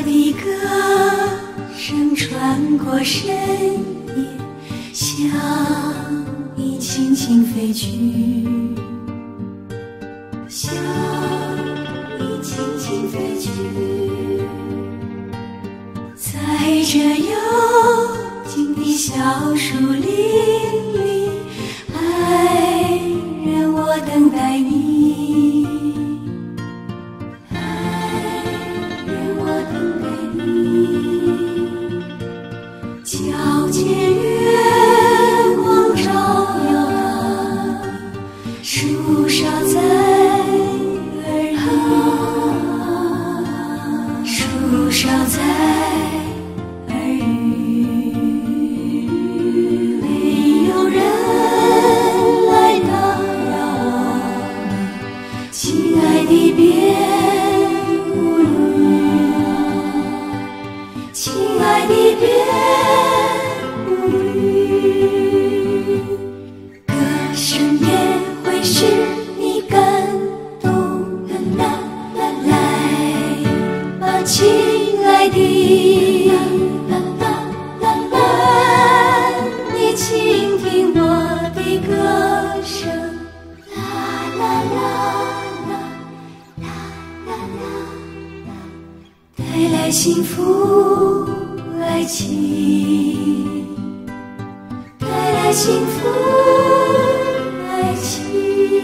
的歌声穿过深夜，向你轻轻飞去，向你轻轻飞去。在这幽静的小树林里，爱人，我等待你，爱人，我等待你。皎洁月光照耀它，树梢在耳语，树梢在耳语。没有人来打扰我，亲爱的别无语，亲爱的别无语。歌声也会使你感动，啦啦啦，来吧，亲爱的，啦啦啦啦，你倾听我的歌声，啦啦啦啦啦啦啦，带来幸福爱情，带来幸福爱情。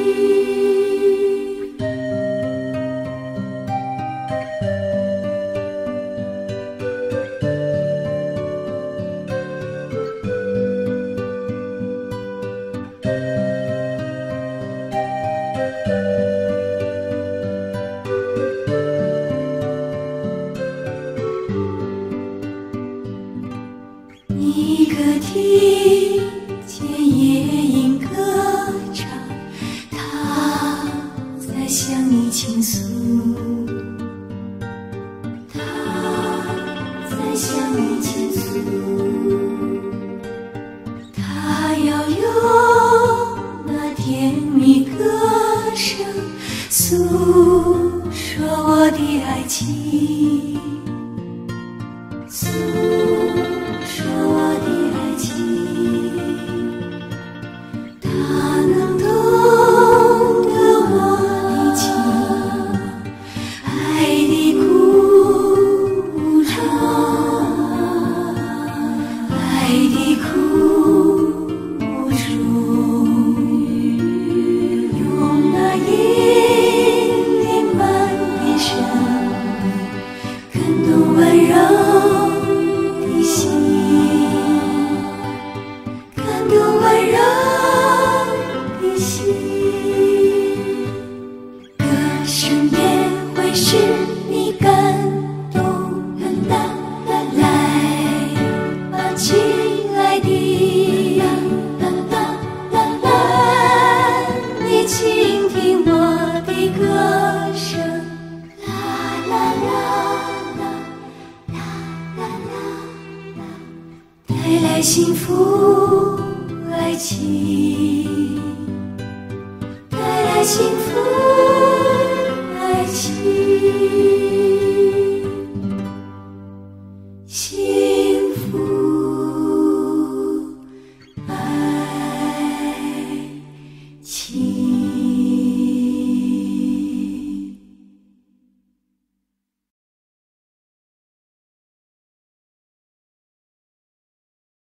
你可听见夜莺歌唱，它在向你倾诉，它在向你倾诉。它要用那甜蜜歌声诉说我的爱情，诉说我的爱情。它能懂得我的情，爱的苦楚，爱的苦楚。用那银铃般的声音，感动温柔的心，感动温柔的心。歌声也会使你感动，啦啦啦，来吧，亲爱的，啦啦啦啦，你倾听我的歌声，啦啦啦啦啦啦，带来幸福爱情，带来幸福。